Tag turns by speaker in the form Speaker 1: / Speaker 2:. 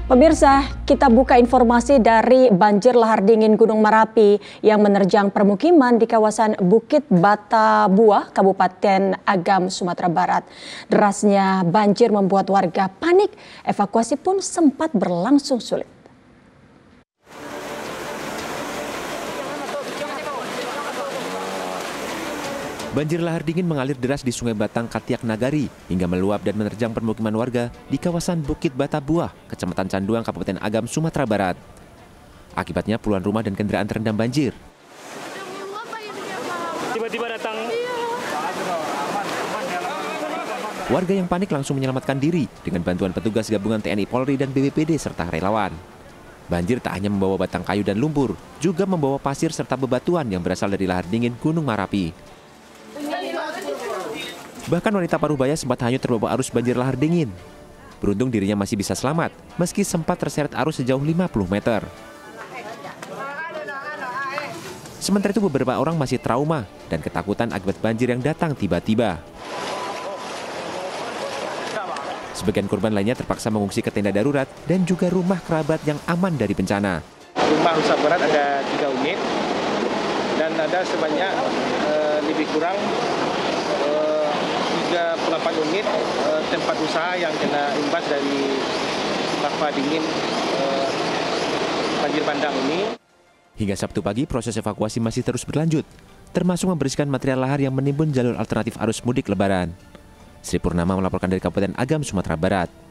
Speaker 1: Pemirsa, kita buka informasi dari banjir lahar dingin Gunung Merapi yang menerjang permukiman di kawasan Bukit Batabuah, Kabupaten Agam, Sumatera Barat. Derasnya banjir membuat warga panik, evakuasi pun sempat berlangsung sulit.
Speaker 2: Banjir lahar dingin mengalir deras di Sungai Batang, Katiak Nagari hingga meluap dan menerjang permukiman warga di kawasan Bukit Batabuah, Kecamatan Canduang, Kabupaten Agam, Sumatera Barat. Akibatnya puluhan rumah dan kendaraan terendam banjir.
Speaker 3: Tiba-tiba datang.
Speaker 2: Warga yang panik langsung menyelamatkan diri dengan bantuan petugas gabungan TNI Polri dan BPBD serta relawan. Banjir tak hanya membawa batang kayu dan lumpur, juga membawa pasir serta bebatuan yang berasal dari lahar dingin Gunung Merapi. Bahkan wanita Parubaya sempat hanyut terbawa arus banjir lahar dingin. Beruntung dirinya masih bisa selamat, meski sempat terseret arus sejauh 50 meter. Sementara itu beberapa orang masih trauma dan ketakutan akibat banjir yang datang tiba-tiba. Sebagian korban lainnya terpaksa mengungsi ke tenda darurat dan juga rumah kerabat yang aman dari bencana.
Speaker 4: Rumah rusak berat ada 3 unit dan ada sebanyak lebih kurang 38 unit tempat usaha yang kena imbas dari lava dingin banjir bandang ini.
Speaker 2: Hingga Sabtu pagi proses evakuasi masih terus berlanjut, termasuk membersihkan material lahar yang menimbun jalur alternatif arus mudik Lebaran. Sri Purnama melaporkan dari Kabupaten Agam, Sumatera Barat.